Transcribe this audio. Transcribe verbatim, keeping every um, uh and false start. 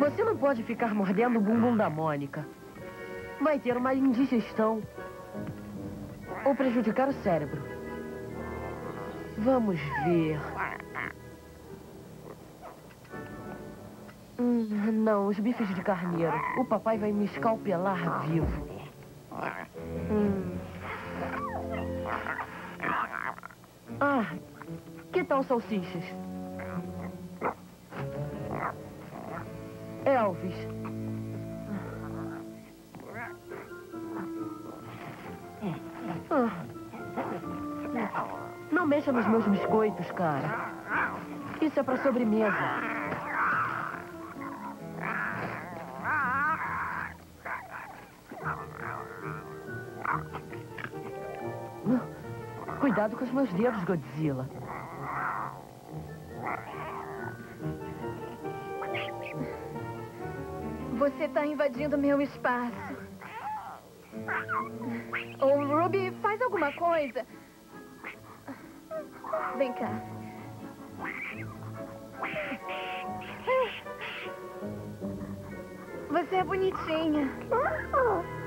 Você não pode ficar mordendo o bumbum da Mônica. Vai ter uma indigestão. Ou prejudicar o cérebro. Vamos ver. Hum, não, os bifes de carneiro. O papai vai me escalpelar vivo. Hum. Ah, que tal salsichas? Elvis. Ah. Não mexa nos meus biscoitos, cara. Isso é pra sobremesa. Cuidado com os meus dedos, Godzilla. Você está invadindo meu espaço. Ô, Ruby, faz alguma coisa. Vem cá. Você é bonitinha.